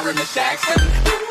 Jeremy Jackson.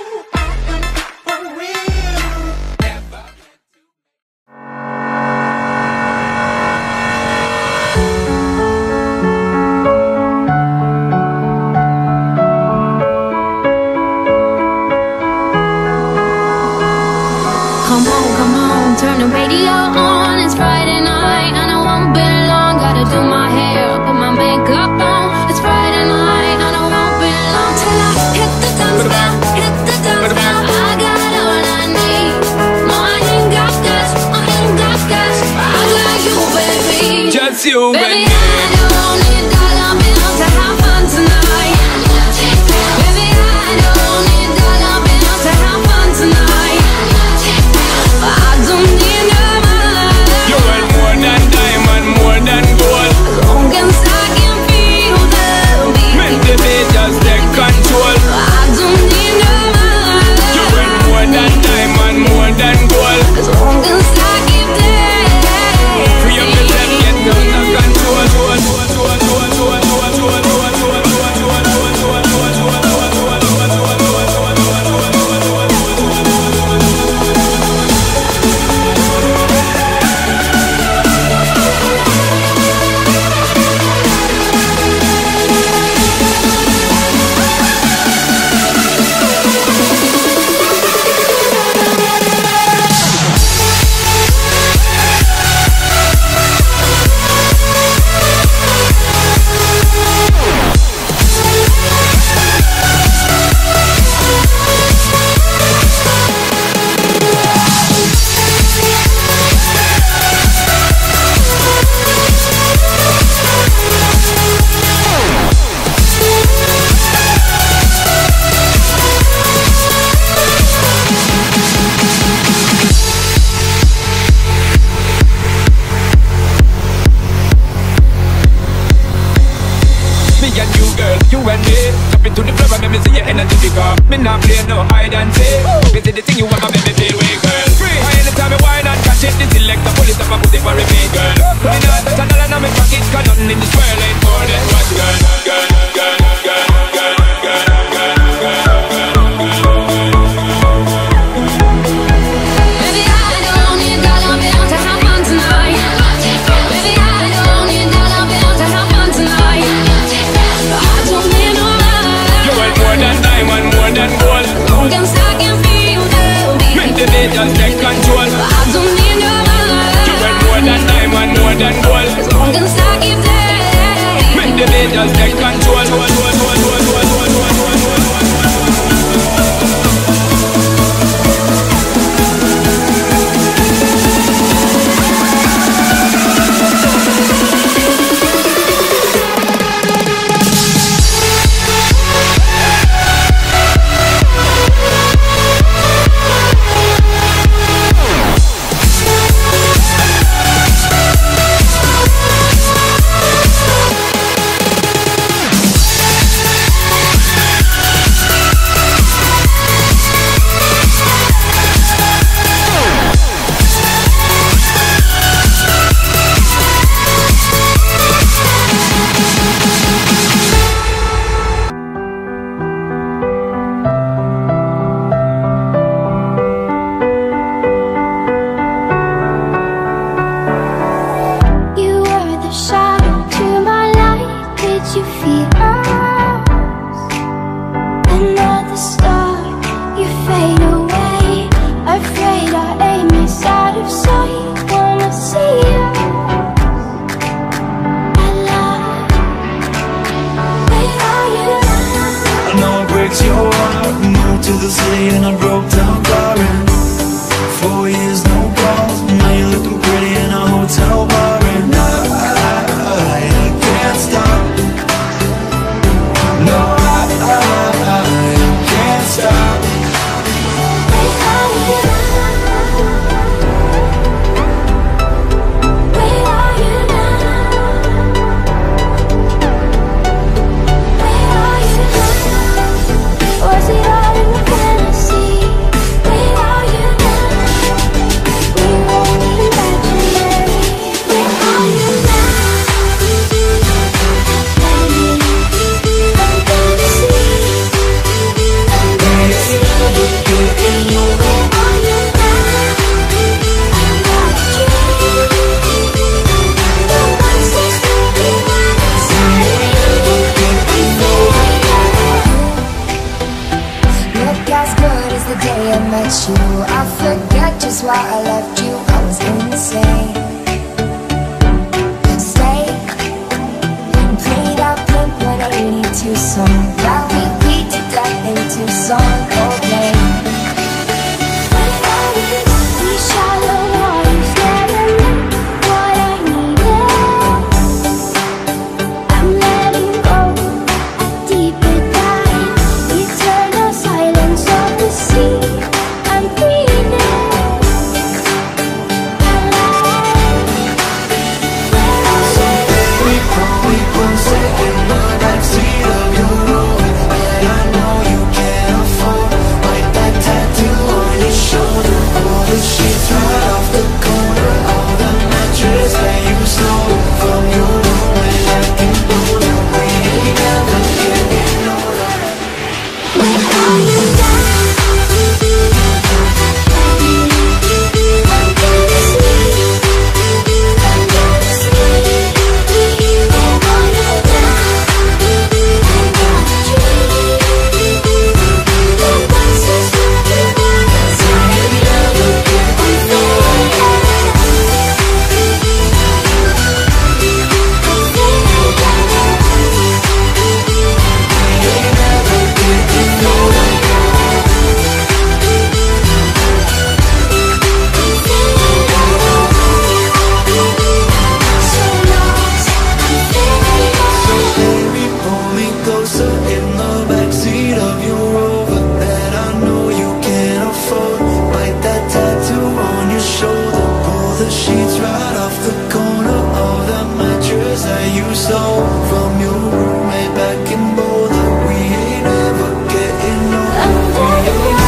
Come on, turn the radio on. It's Friday night and I won't be long. Gotta do my hair, put my makeup on. It's Friday night and I won't be long till I hit the dance floor, hit the dance floor. I got all I need. No, I ain't got gas, I ain't got gas. I got you, baby. Just you, baby. I don't need dollar bills to have fun tonight. Baby, I don't need dollar bills to have fun tonight. I don't need no money. You want more than diamond, more than gold. As long as I can feel the beat. Make the beat just take control. I don't need no money. You want more than diamond, more than gold. As long as I keep dancing. Free up yourself, get under control. You and me, jump into the club and let me see your energy because me not play no hide and seek. Me see the thing you want, my baby feel way, girl. Free. Anytime me wine and catch it, the selector pull it up and put it for a me, girl. Me not touch a dollar in my pocket, 'cause nothing in this world ain't more than what, girl, girl, girl, girl, girl, girl, girl, girl. Baby, I don't need dollar bills to have fun tonight. Baby, I don't need dollar bills to have fun tonight. I don't need no money. You want more than diamond, more than gold. As long as I can feel the beat. Make the beat just take control. I don't need no money. You want more than diamond, more than gold. As long as I keep dancing. Make the beat just take control. To the city and I broke down crying. 4 years, no calls. Now you're looking pretty in a hotel bar. And I can't stop. No, I can't stop. Where are you now? Where are you now? Where are you now? Was it all in the fantasy? into song. Now we beat it up into song, okay. These shallow waters never meant what I needed. I'm letting go, a deeper dive, eternal silence of the sea. I'm breathing. We both sit in the backseat of your Rover that I know you can't afford. Like that tattoo on your shoulder, pull the sheets right off the corner of the mattress that you stole from your roommate back in Boulder. We ain't never getting older. When are you done? I'm gonna sleep. I'm gonna sleep. I'm gonna die. I'm gonna dream. The voices of the ones I never get Baby, pull me closer in the backseat of your Rover that I know you can't afford. Bite that tattoo on your shoulder, pull the sheets right off the corner of the mattress that you stole from your roommate back in Boulder. We ain't ever getting older.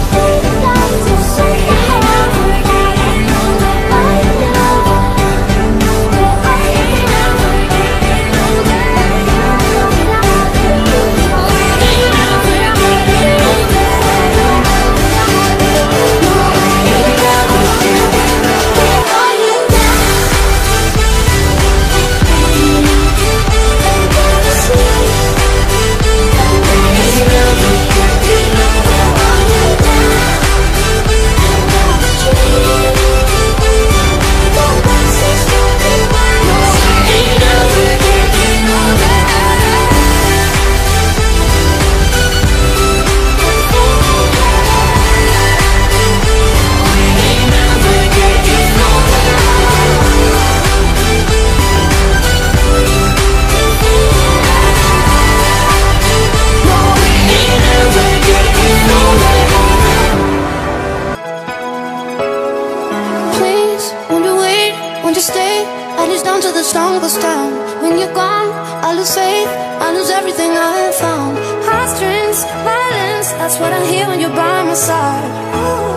Please, won't you wait, won't you stay? I lose down to the sun goes down. When you're gone, I lose faith, I lose everything I have found. Heartstrings, violence, that's what I hear when you're by my side.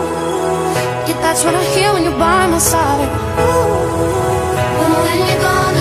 Yeah, that's what I hear when you're by my side. And when you're gone,